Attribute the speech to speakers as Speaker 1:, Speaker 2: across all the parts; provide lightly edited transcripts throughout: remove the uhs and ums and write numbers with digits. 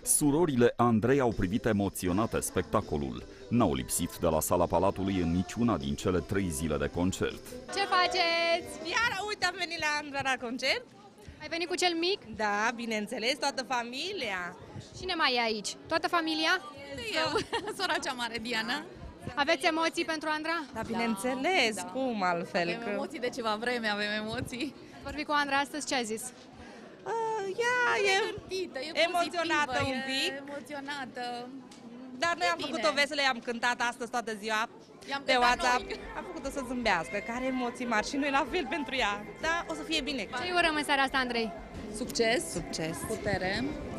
Speaker 1: Surorile Andrei au privit emoționate spectacolul. N-au lipsit de la sala Palatului în niciuna din cele 3 zile de concert.
Speaker 2: Ce faceți?
Speaker 3: Iar uite, am venit la Andra la concert.
Speaker 2: Ai venit cu cel mic?
Speaker 3: Da, bineînțeles, toată familia.
Speaker 2: Cine mai e aici? Toată familia?
Speaker 4: Eu, sora cea mare, Diana.
Speaker 2: Aveți emoții pentru Andra?
Speaker 3: Da, bineînțeles,
Speaker 4: da.
Speaker 3: cum altfel?
Speaker 4: Avem emoții de ceva vreme, avem emoții.
Speaker 2: Vorbi cu Andra astăzi, ce a zis?
Speaker 3: Ea e
Speaker 4: Gândită, e
Speaker 3: emoționată
Speaker 4: pozitivă,
Speaker 3: un pic.
Speaker 4: E emoționată.
Speaker 3: Dar noi am
Speaker 4: bine.
Speaker 3: făcut-o veselă, i-am cântat astăzi toată ziua
Speaker 4: I-am
Speaker 3: pe
Speaker 4: cântat
Speaker 3: WhatsApp.
Speaker 4: noi.
Speaker 3: Am făcut-o să zâmbească, care emoții mari și noi la fel pentru ea. Da, o să fie bine.
Speaker 2: Ce îi urăm în seara asta, Andrei?
Speaker 4: Succes,
Speaker 3: Succes.
Speaker 4: putere,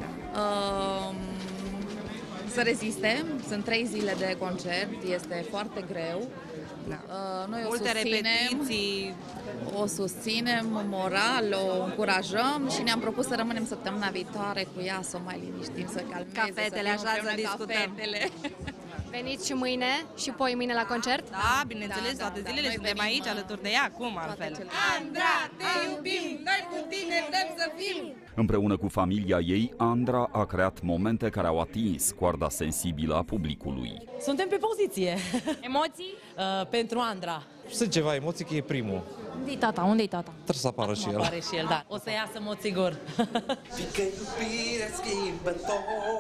Speaker 4: să reziste. Sunt 3 zile de concert, este foarte greu.
Speaker 3: Da.
Speaker 4: Noi
Speaker 3: Multe repetiții.
Speaker 4: o susținem moral, o încurajăm și ne-am propus să rămânem săptămâna viitoare cu ea, să o mai liniștim, să calmeze,
Speaker 3: Ca fetele,
Speaker 4: să fim
Speaker 3: așa, să
Speaker 4: împreună ca
Speaker 3: discutăm.
Speaker 4: fetele.
Speaker 2: Veniți și mâine și poi mâine la concert?
Speaker 3: Da, bineînțeles,
Speaker 4: Da,
Speaker 3: toate
Speaker 4: da,
Speaker 3: zilele
Speaker 4: noi
Speaker 3: suntem
Speaker 4: venim,
Speaker 3: aici alături de ea, cum altfel?
Speaker 4: cele-
Speaker 3: Andra, te iubim, noi cu tine vrem să fim!
Speaker 1: Împreună cu familia ei, Andra a creat momente care au atins coarda sensibilă a publicului.
Speaker 5: Suntem pe poziție.
Speaker 2: Emoții?
Speaker 5: Pentru Andra.
Speaker 6: Sunt ceva emoții că e primul.
Speaker 5: Unde-i tata? Unde-i tata?
Speaker 6: Trebuie să apară și el.
Speaker 5: Apare și el, da. O să iasă în mod sigur.
Speaker 7: Fiindcă iubirea schimbă tot.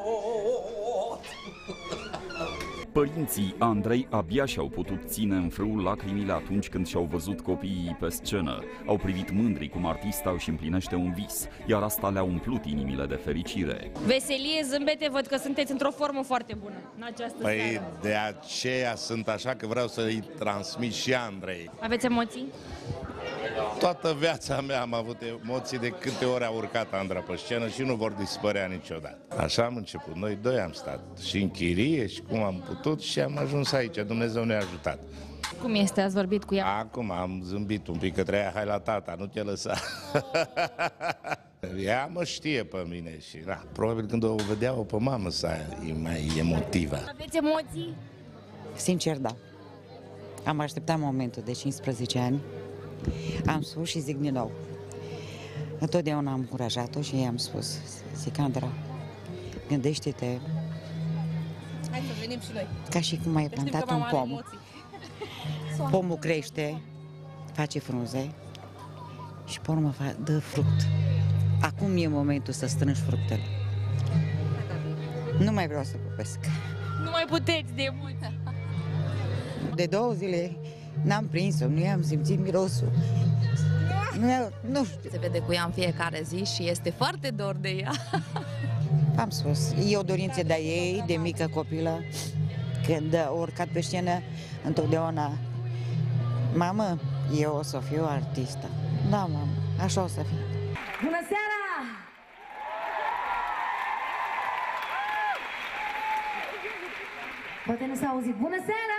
Speaker 1: Părinții Andrei abia și-au putut ține în frâu lacrimile atunci când și-au văzut copiii pe scenă. Au privit mândri cum artista își împlinește un vis, iar asta le-a umplut inimile de fericire.
Speaker 8: Veselie, zâmbete, văd că sunteți într-o formă foarte bună în această
Speaker 9: Păi
Speaker 8: seară.
Speaker 9: de aceea sunt așa că vreau să-i transmit și Andrei.
Speaker 8: Aveți emoții?
Speaker 9: Toată viața mea am avut emoții de câte ori a urcat Andra pe scenă și nu vor dispărea niciodată. Așa am început. Noi 2 am stat și în chirie și cum am putut și am ajuns aici. Dumnezeu ne-a ajutat.
Speaker 8: Cum este? Ați vorbit cu ea?
Speaker 9: Acum am zâmbit un pic către ea, hai la tata, nu te lăsa. Ea mă știe pe mine și na, probabil când o vedea-o pe mamă e mai emotivă.
Speaker 8: Aveți emoții?
Speaker 10: Sincer, da. Am așteptat momentul de 15 ani. Am spus și zic din nou. Întotdeauna am încurajat-o și i-am spus, zic, Andra, gândește-te
Speaker 3: Hai să venim și noi.
Speaker 10: ca și cum ai
Speaker 3: Știm că
Speaker 10: plantat un
Speaker 3: mama are
Speaker 10: pom.
Speaker 3: emoții.
Speaker 10: Pomul crește, face frunze și pe urmă dă fruct. Acum e momentul să strângi fructele. Nu mai vreau să pupesc.
Speaker 8: Nu mai puteți de emoții.
Speaker 10: De 2 zile n-am prins-o, nu i-am simțit mirosul. Nu știu.
Speaker 4: Se vede cu ea în fiecare zi și este foarte dor de ea.
Speaker 10: Am spus, e o dorință de-a ei, de mică copilă, când a urcat pe scenă, întotdeauna, mamă, eu o să fiu artistă. Da, mamă, așa o să fiu.
Speaker 8: Bună seara! Poate nu s-a auzit. Bună seara!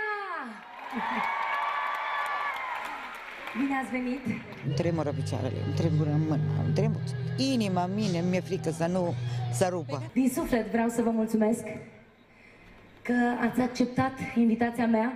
Speaker 8: Bine ați venit!
Speaker 10: Îmi tremură picioarele, îmi tremură mâna, îmi tremură inima mine, mi-e frică să nu să rupă.
Speaker 8: Din suflet vreau să vă mulțumesc că ați acceptat invitația mea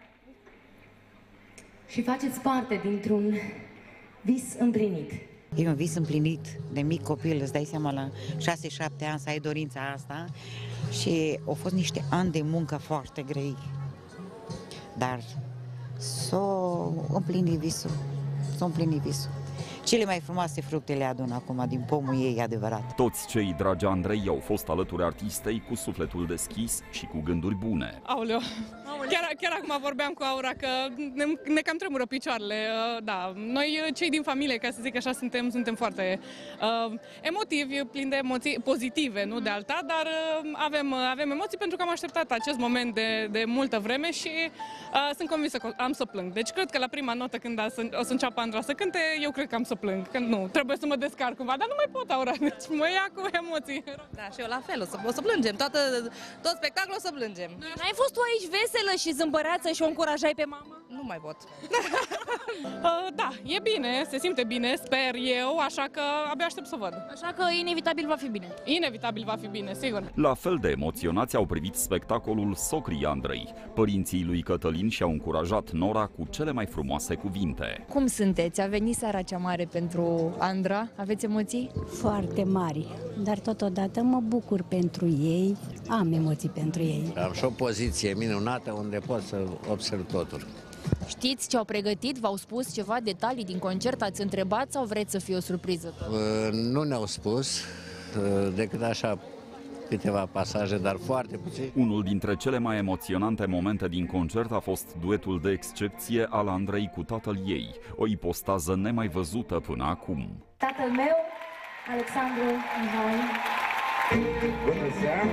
Speaker 8: și faceți parte dintr-un vis împlinit.
Speaker 10: E un vis împlinit de mic copil, îți dai seama la 6-7 ani să ai dorința asta și au fost niște ani de muncă foarte grei, dar s-o împlini visul, s-o împlini visul. Cele mai frumoase fructe le adun acum din pomul ei adevărat.
Speaker 1: Toți cei dragi Andrei au fost alături artistei cu sufletul deschis și cu gânduri bune.
Speaker 11: Aoleu. Chiar acum vorbeam cu Aura că ne cam tremură picioarele. Da, noi cei din familie, ca să zic așa, suntem foarte emotivi, plini de emoții pozitive, nu de alta, dar avem emoții pentru că am așteptat acest moment de multă vreme și sunt convinsă că am să plâng. Deci cred că la prima notă când o să înceapă Andra să cânte, eu cred că am să plâng, că nu, trebuie să mă descarc cumva, dar nu mai pot, Aura, deci mă ia cu emoții.
Speaker 3: Da, și eu la fel, o să plângem, tot spectacolul o să plângem.
Speaker 8: N-ai fost tu aici veselă și zâmbăreață și o încurajai pe mama?
Speaker 3: Nu mai pot.
Speaker 11: Da, e bine, se simte bine, sper eu, așa că abia aștept să văd.
Speaker 8: Așa că inevitabil va fi bine.
Speaker 11: Inevitabil va fi bine, sigur.
Speaker 1: La fel de emoționați au privit spectacolul socrii Andrei. Părinții lui Cătălin și-au încurajat Nora cu cele mai frumoase cuvinte.
Speaker 4: Cum sunteți? A venit seara cea mare
Speaker 2: pentru Andra. Aveți emoții?
Speaker 8: Foarte mari, dar totodată mă bucur pentru ei, am emoții pentru ei.
Speaker 12: Am și o poziție minunată unde pot să observ totul.
Speaker 2: Știți ce au pregătit? V-au spus ceva detalii din concert? Ați întrebat sau vreți să fie o surpriză?
Speaker 12: Nu ne-au spus decât așa câteva pasaje, dar foarte puțin.
Speaker 1: Unul dintre cele mai emoționante momente din concert a fost duetul de excepție al Andrei cu tatăl ei, o ipostază nemai văzută până acum.
Speaker 8: Tatăl meu, Alexandru Mihai.
Speaker 9: Bună seara!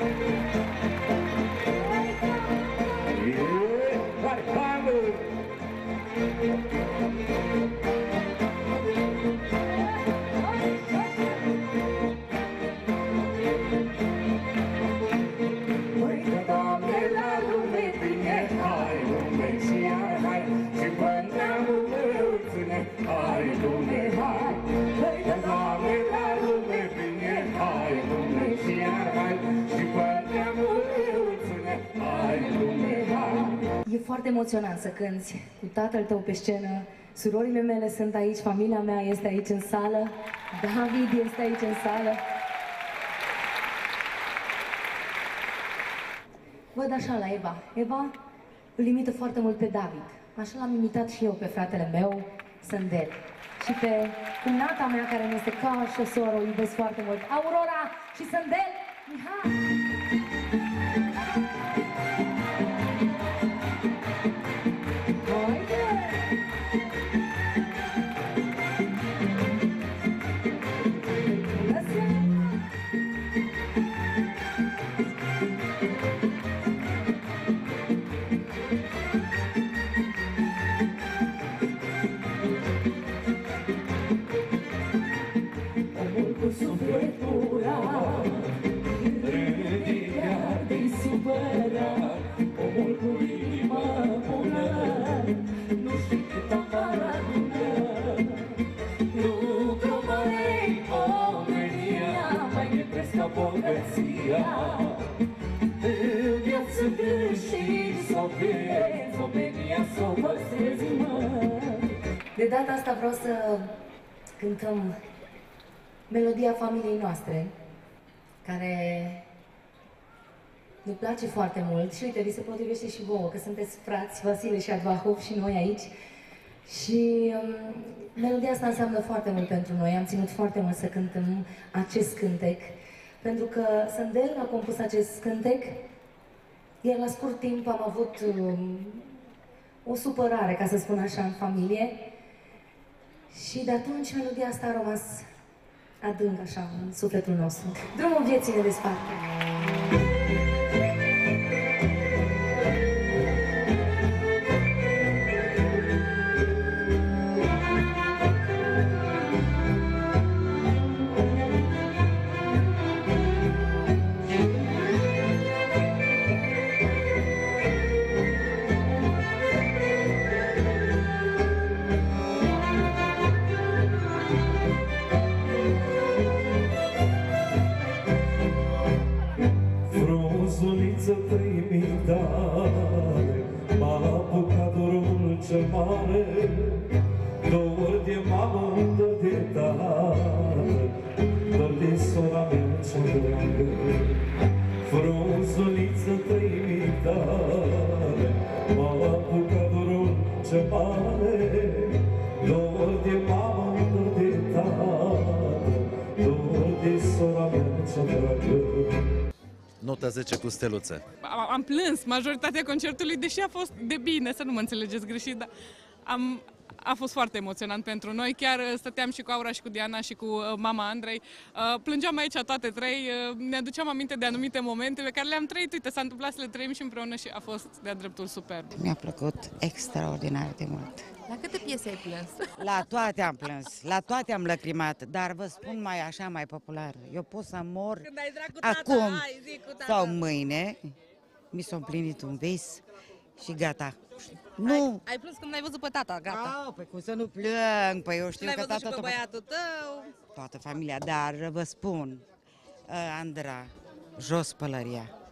Speaker 8: E foarte emoționant să cânti cu tatăl tău pe scenă. Surorile mele sunt aici, familia mea este aici în sală, David este aici în sală. Văd așa la Eva. Eva îl imită foarte mult pe David. Așa l-am imitat și eu pe fratele meu, Sândel. Și pe cumnata mea, care mi este ca și o soră, o iubesc foarte mult. Aurora și Sândel Mihai! De data asta vreau să cântăm melodia familiei noastre, care ne place foarte mult și uite, vi se potrivește și vouă, că sunteți frați, Vasile și Advahov și noi aici. Și melodia asta înseamnă foarte mult pentru noi, am ținut foarte mult să cântăm acest cântec, pentru că Sândel a compus acest cântec, iar la scurt timp am avut o supărare, ca să spun așa, în familie. Și de atunci melodia asta a rămas adânc așa în sufletul nostru. Drumul vieții ne desparte.
Speaker 7: M-a apucat dorul cel mare, dor de mamă, dor de tată, dor de sora mea cea dragă. Frunzuliță tăimitare, m-a apucat dorul cel mare, dor de mamă, dor de tată, dor de sora mea cea dragă.
Speaker 6: Nota 10 cu steluțe.
Speaker 11: Am plâns majoritatea concertului, deși a fost de bine, să nu mă înțelegeți greșit, dar a fost foarte emoționant pentru noi. Chiar stăteam și cu Aura și cu Diana și cu mama Andrei. Plângeam aici toate trei, ne aduceam aminte de anumite momente pe care le-am trăit. Uite, s-a întâmplat să le trăim și împreună și a fost de-a dreptul superb.
Speaker 10: Mi-a plăcut extraordinar de mult.
Speaker 4: La câte piese ai plâns?
Speaker 10: La toate am plâns, la toate am lăcrimat, dar vă spun mai așa, mai popular. Eu pot să mor acum sau mâine. Mi s-a împlinit un vis și gata. Nu!
Speaker 3: Ai plâns când ai văzut pe tata, gata.
Speaker 10: Păi cum să nu plâng? Păi eu știu că
Speaker 3: tata...
Speaker 10: tata...
Speaker 3: pe băiatul tău.
Speaker 10: Toată familia, dar vă spun, Andra, jos pălăria.